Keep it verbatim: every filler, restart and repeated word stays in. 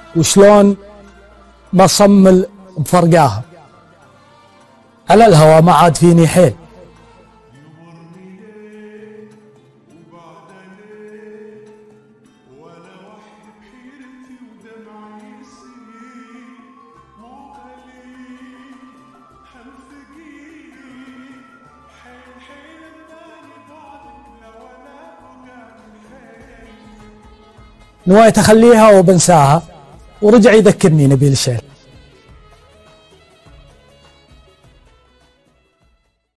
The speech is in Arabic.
وشلون بصمل بفرقاها. على الهوى ما عاد فيني حيل. نوايت اخليها وبنساها، ورجع يذكرني نبيل الشيل.